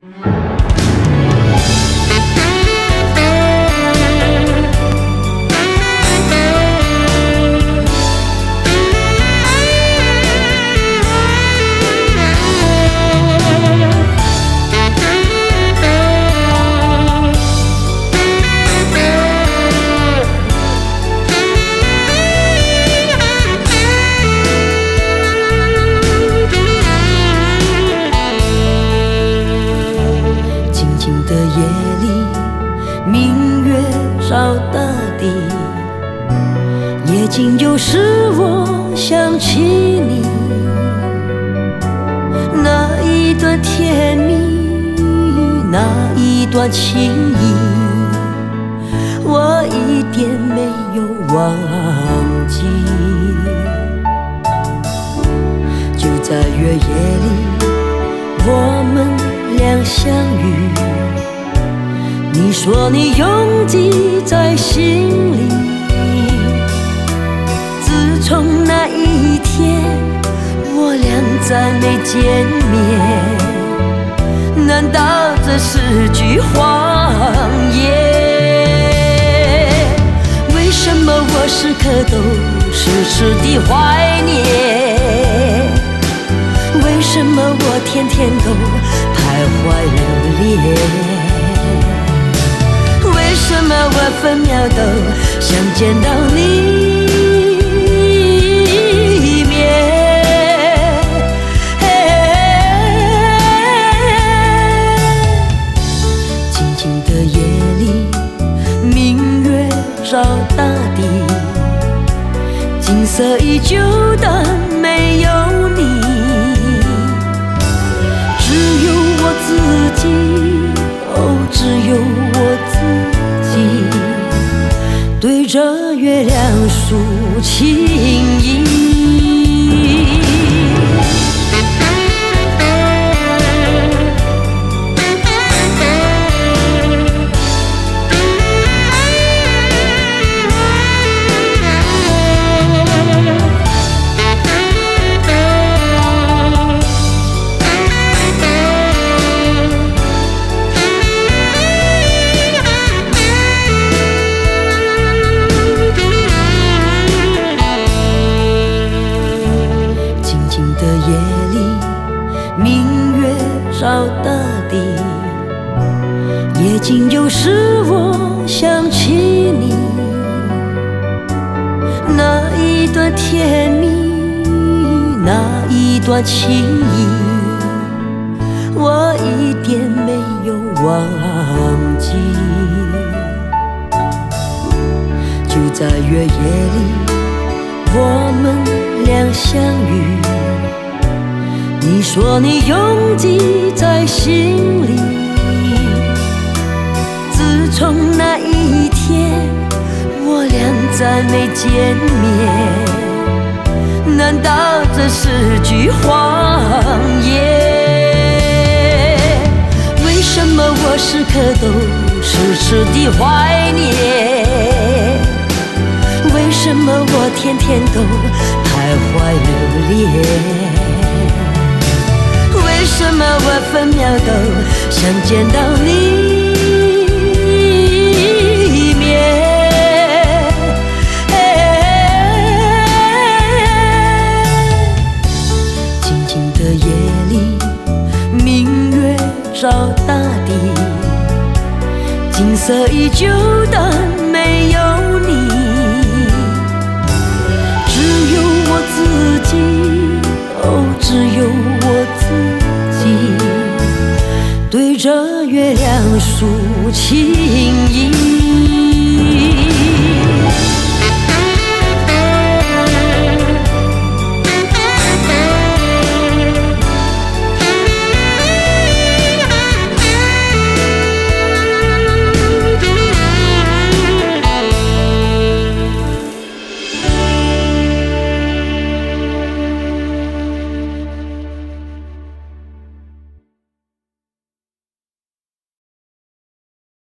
夜静有时我想起你，那一段甜蜜，那一段情谊，我一点没有忘记。就在月夜里，我们俩相遇，你说你永记在心里。自从那一天，我俩再没见面，难道这是句谎言？为什么我时刻都时时地怀念？为什么我天天都徘徊流连？为什么我分秒都想见到你一面？静静的夜里，明月照大地，景色依旧，但没有你。只有我自己，哦，只有我自己，对着月亮诉情意。照大地，夜静有时我想起你，那一段甜蜜，那一段情谊，我一点没有忘记。就在月夜里，我们俩相遇，你说你永记在心里。自从那一天，我俩再没见面，难道这是句谎言？为什么我时刻都时时地怀念？为什么我天天都徘徊流连？为什么我分秒都想见到你一面？静静的夜里，明月照大地，景色依旧，但没有你。只有我自己，哦，只有我自己，对着月亮诉情意。